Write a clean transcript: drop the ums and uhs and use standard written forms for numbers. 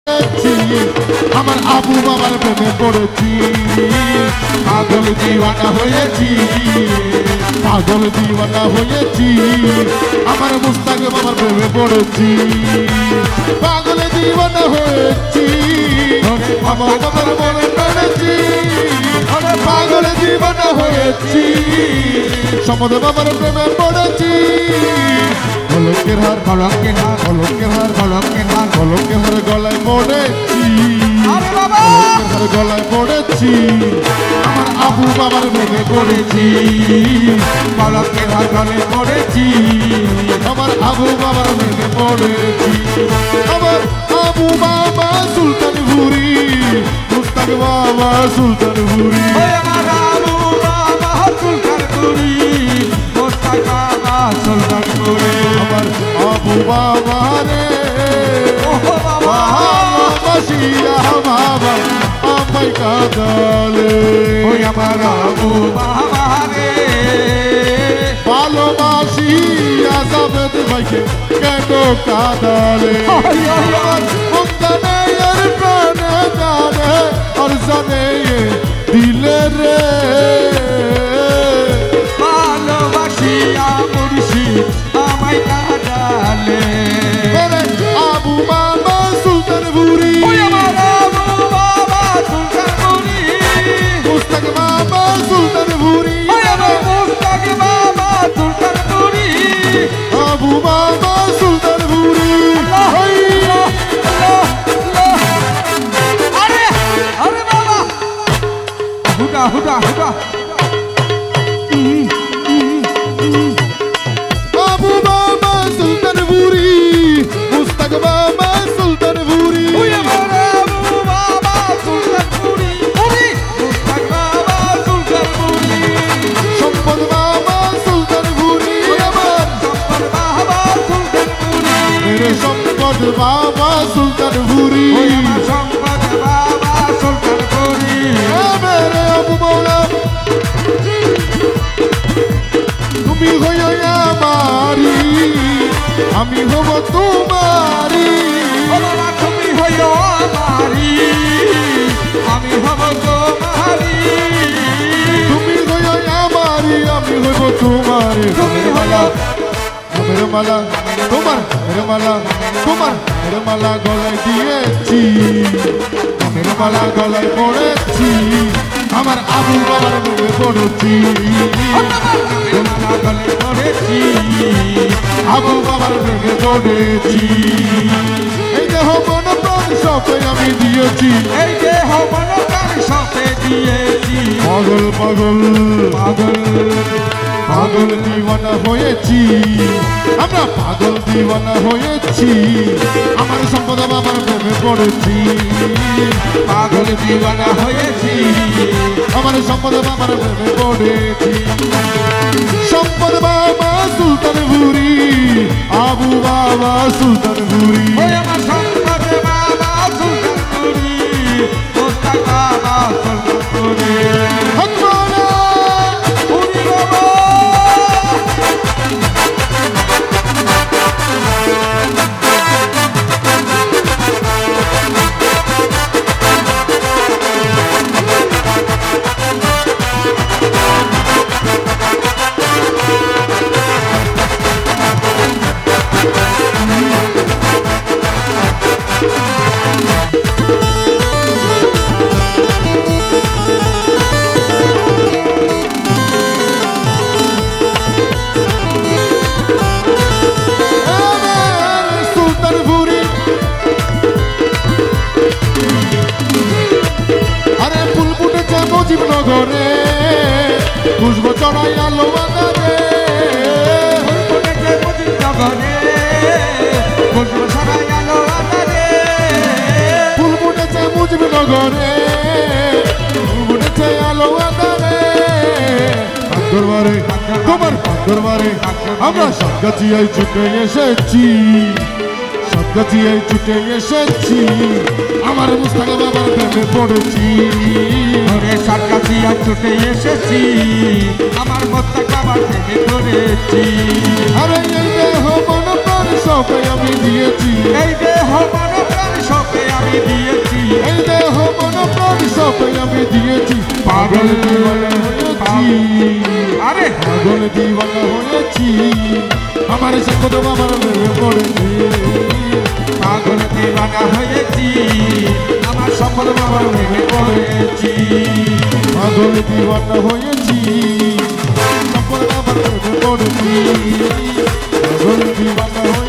আমার আবু বাবার প্রেমে পড়েছি পাগল দিওয়ানা হয়েছি পাগল দিওয়ানা হয়েছি আমার মুস্তাক বাবার প্রেমে পড়েছি পাগল দিওয়ানা হয়েছি আমার বাবার প্রেমে পড়েছি পাগল দিওয়ানা হয়েছি সমদ বাবার প্রেমে পড়েছি কলঙ্কের হার কলঙ্কের হার কলঙ্কের হার কলঙ্কের হার কলঙ্কের হার গলায় পড়েছি কলঙ্কের হার গলায় পড়েছি আমার আবু বাবার প্রেমে পড়েছি কলঙ্কের হার গলায় পড়েছি আমার আবু বাবার প্রেমে পড়েছি আমার আবু বাবা সুলতান ভুরি মুস্তাক বাবা সুলতান ভুরি আমার আবু বাবা সুলতান ভুরি মুস্তাক বাবা সুলতান ভুরি আমার আবু বাবা রে ভালোবাসিয়া বাবা আমায় কাঁদালে ওই আমার আবু বাবা রে ভালোবাসিয়া জাবেদ ভাইকে কেন কাঁদালে আমার মুক্তানে আর প্রাণে জানে আর জানে দিলে রে ভালোবাসিয়া মুর্শিদ আমায় কাঁদালে আবু বাবা সুলতান ভুরি আমার আবু বাবা সুলতান ভুরি মুস্তাক বাবা সুলতান ভুরি মুস্তাক বাবা সুলতান ভুরি আবু বাবা সুলতান ভুরি আরে আরে বাবা হুডা হুডা হুডা আবু বাবা সুলতান ভুরি মুস্তাক বাবা সুলতান ভুরি আমার আবু বাবা সুলতান ভুরি মুস্তাক বাবা সুলতান ভুরি সম্পদ বাবা সুলতান ভুরি আমার সম্পদ বাবা সুলতান ভুরি মেরে সম্পদ বাবা সুলতান ভুরি আমার সম্পদ বাবা সুলতান ভুরি মেরে আবু মাওলা তুমি হইও আমারি আমি হব তোমারি তুমি হইও আমারি আমি হব তোমারি তুমি হইও আমারি আমি হব তোমারি মেরে মালা মেরে মালা তোমার মেরে মালা তোমার মেরে মালা গলায় দিয়েছি মেরে মালা গলায় পড়েছি আমার আবু বাবার প্রেমে পড়েছি গলায় পড়েছি আবু বাবার প্রেমে পড়েছি এই দেহ মন প্রাণ সবে আমি দিয়েছি এই দেহ মন প্রাণ সবে দিয়েছি পাগল পাগল পাগল পাগল দিওয়ানা হয়েছি আমরা পাগল দিওয়ানা হয়েছি আমার সম্পদ বাবার প্রেমে পড়েছি পাগল দিওয়ানা হয়েছি আমার সম্পদ বাবার প্রেমে পড়েছি সম্পদ বাবা সুলতান ভুরি আবু বাবা সুলতান ভুরি আমার সম্পদ বাবা সুলতান ভুরি মুস্তাক বাবা সুলতান ভুরি জীবনগরে খুশবু চড়াই আলো বাজারে খুশবু চড়াই আলো বাজারে ফুল ফুটেছে মুজিবনগরে ফুল ফুটেছে আলো বাজারে দরবারে তোমার দরবারে আমরা সাতগাছিয়ায় ছুটে এসেছি সাতগাছিয়ায় ছুটে এসেছি আমার মুস্তাক বাবার প্রেমে পড়েছি সাতগাছিয়ায় ছুটে এসেছি আমার মুস্তাক বাবার প্রেমে পড়েছি আরে এই দেহ মন প্রাণ সবে আমি দিয়েছি এই দেহ মন প্রাণ সবে আমি দিয়েছি এই দেহ মন প্রাণ সব আমি দিয়েছি পাগল দিওয়ানা হয়েছি আরে পাগল দিওয়ানা হয়েছি আমার সম্পদ আমার প্রেমে পড়েছি পাগল দিওয়ানা হয়েছি আমার সম্পদ আমার প্রেমে পড়েছি পাগল দিওয়ানা হয়েছি সম্পদ আমার প্রেমে পড়েছি পাগল দিওয়ানা হয়েছি